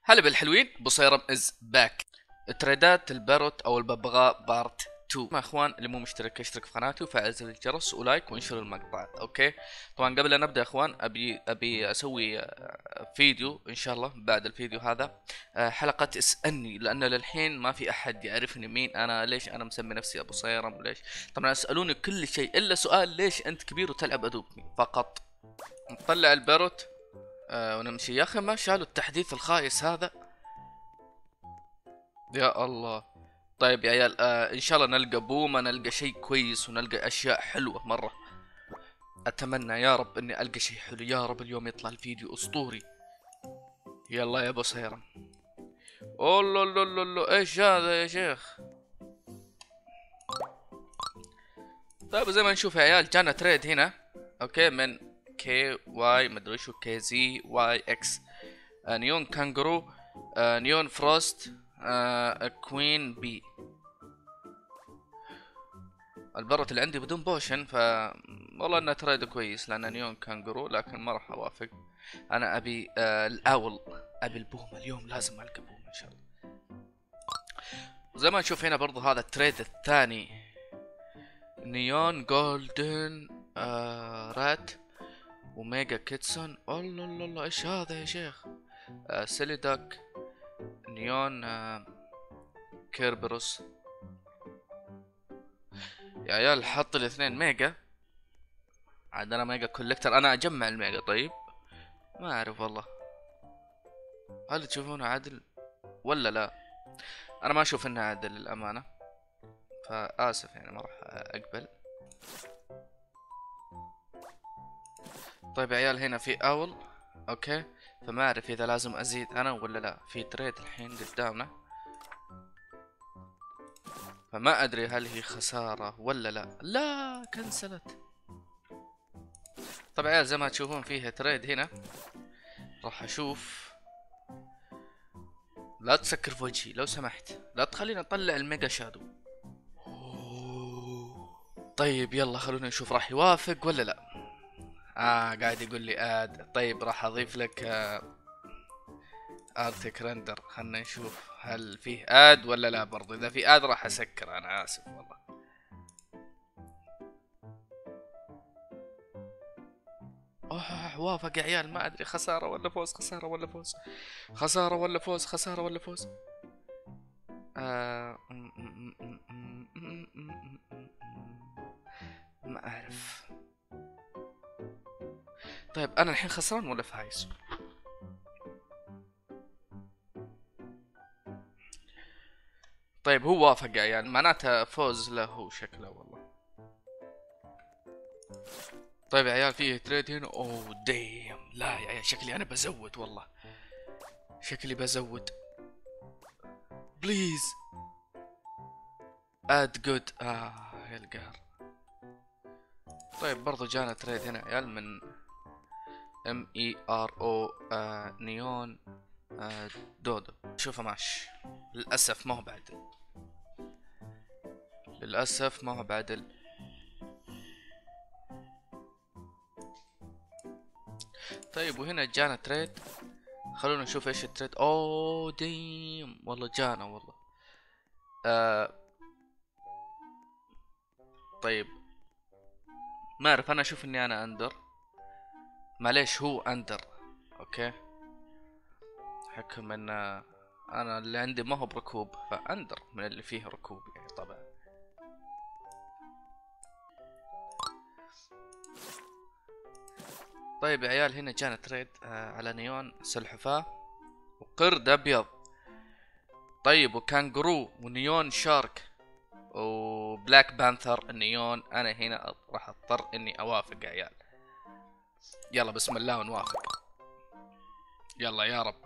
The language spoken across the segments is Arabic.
هلا بالحلوين، بصيرم از باك. تريدات الباروت او الببغاء بارت 2. يا اخوان اللي مو مشترك اشترك في قناتي وفعل زر الجرس ولايك وانشر المقطع. اوكي، طبعا قبل ان نبدا يا اخوان ابي اسوي فيديو ان شاء الله بعد الفيديو هذا، حلقة اسألني، لان للحين ما في احد يعرفني مين انا، ليش انا مسمي نفسي ابو صيرم، وليش. طبعا اسالوني كل شيء الا سؤال: ليش انت كبير وتلعب ادوبني فقط. نطلع الباروت ونمشي. يا اخي ما شالوا التحديث الخايس هذا، يا الله. طيب يا عيال، ان شاء الله نلقى بومة، نلقى شيء كويس ونلقى اشياء حلوة مرة. اتمنى يا رب اني القى شيء حلو، يا رب اليوم يطلع الفيديو اسطوري. يلا يا ابو سيرم. الله ايش هذا يا شيخ؟ طيب زي ما نشوف يا عيال، جانا تريد هنا. اوكي، من كي واي مدري شو، كي زي واي اكس. نيون كانجرو، نيون فروست، كوين بي. البرت اللي عندي بدون بوشن، والله انه تريد كويس لانه نيون كانجرو، لكن ما راح اوافق. انا ابي الاول، ابي البوم اليوم، لازم القى بوم ان شاء الله. زي ما نشوف هنا برضو هذا التريد الثاني، نيون جولدن رات وميجا كيتسون. الله ايش هذا يا شيخ؟ سيليداك، نيون كيربروس. يا عيال حط الاثنين ميجا، عاد انا ميجا كوليكتر، انا اجمع الميجا. طيب ما اعرف والله، هل تشوفونه عادل ولا لا؟ انا ما اشوف انه عادل للامانه، فاسف يعني ما راح اقبل. طيب يا عيال هنا في اول، اوكي، فما اعرف اذا لازم ازيد انا ولا لا. في تريد الحين قدامنا، فما ادري هل هي خساره ولا لا. لا كنسلت. طبعا يا عيال زي ما تشوفون فيها تريد هنا، راح اشوف. لا تسكر في وجهي لو سمحت، لا تخليني اطلع الميجا شادو. طيب يلا خلونا نشوف راح يوافق ولا لا. قاعد يقول لي اد. طيب راح اضيف لك ارتك رندر، خلنا نشوف هل فيه اد ولا لا. برضو اذا في اد راح اسكر، انا اسف والله. وافق يا عيال. ما ادري خسارة ولا فوز، خسارة ولا فوز، خسارة ولا فوز، خسارة ولا فوز. ما اعرف. طيب انا الحين خسران ولا فايز؟ طيب هو وافق يا عيال، معناته فوز له هو شكله والله. طيب يا عيال فيه تريد هنا. اوه ديم، لا يا عيال شكلي انا بزود والله، شكلي بزود. بليز اد جود. يا القهر. طيب برضو جانا تريد هنا يا عيال من ام اي ار او نيون دودو. شوفه ماشي. للاسف ما هو بعدل، للاسف ما هو بعدل. طيب وهنا جانا تريد، خلونا نشوف ايش التريد. اوه ديم والله جانا والله. طيب ما اعرف، انا اشوف اني انا اندر. معليش هو اندر، اوكي، حكم ان انا اللي عندي ما هو بركوب، فاندر من اللي فيه ركوب يعني طبعا. طيب يا عيال هنا جانا تريد على نيون سلحفاة وقرد ابيض. طيب وكانجرو ونيون شارك وبلاك بانثر النيون. انا هنا راح اضطر اني اوافق يا عيال. يلا بسم الله ونوافق، يلا يا رب.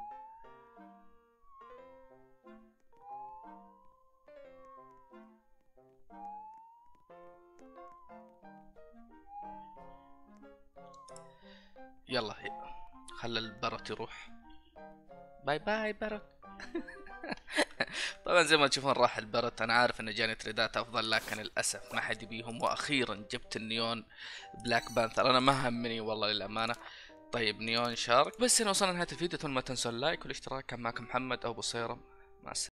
يلا خلى البرت يروح. باي باي برت. طبعا زي ما تشوفون راح البرت. انا عارف ان جاني تريدات افضل، لكن للاسف ما حد يبيهم، واخيرا جبت النيون بلاك بانثر. انا ما همني والله للامانه. طيب نيون شارك. بس هنا وصلنا لنهاية الفيديو، اتمنى ما تنسوا اللايك والاشتراك. كان معكم محمد او بصيرة، مع السلامة.